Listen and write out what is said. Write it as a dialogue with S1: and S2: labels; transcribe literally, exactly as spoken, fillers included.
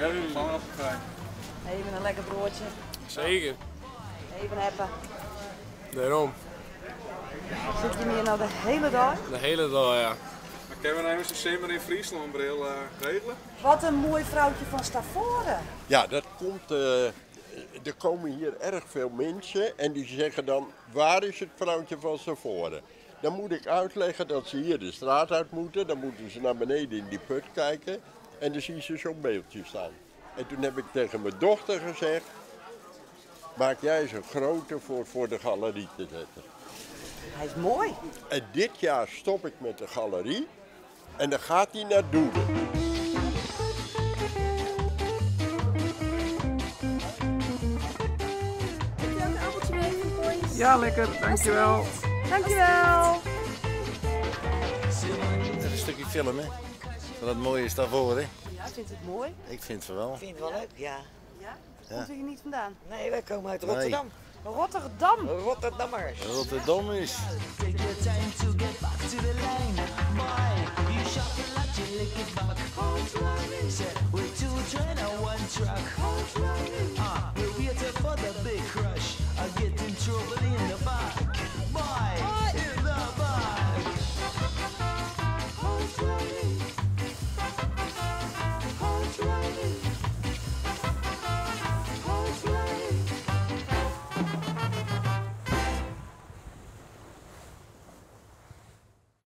S1: Ja, we gaan nog krijgen.
S2: Even een lekker broodje.
S3: Zeker.
S2: Even hebben.
S3: Daarom.
S2: Zit je hier nou de hele dag?
S3: De hele dag, ja.
S1: Maar kunnen we nou eens een simmer in Friesland bril uh, regelen?
S2: Wat een mooi vrouwtje van Stavoren.
S4: Ja, dat komt. Uh, er komen hier erg veel mensen en die zeggen dan: waar is het vrouwtje van Stavoren? Dan moet ik uitleggen dat ze hier de straat uit moeten. Dan moeten ze naar beneden in die put kijken en dan zien ze zo'n beeldje staan. En toen heb ik tegen mijn dochter gezegd: maak jij eens een grote voor, voor de galerie te zetten.
S2: Hij is mooi.
S4: En dit jaar stop ik met de galerie en dan gaat hij naar Doelen.
S1: Ja, lekker, dankjewel.
S2: Dankjewel.
S5: Het is een stukje film, hè? Wat het mooie is daarvoor, hè?
S2: Ja, vindt het mooi?
S5: Ik vind het wel.
S6: Ik vind het wel leuk, ja.
S2: Ja?
S5: Ja.
S2: Komt u hier niet vandaan?
S6: Nee, wij komen uit
S5: Nee.
S6: Rotterdam.
S2: Rotterdam.
S6: Rotterdammers.
S5: Rotterdam is.
S7: Take your time to get back to the line. Boy, you shuffle like you lick it back. Hold to our race. We're too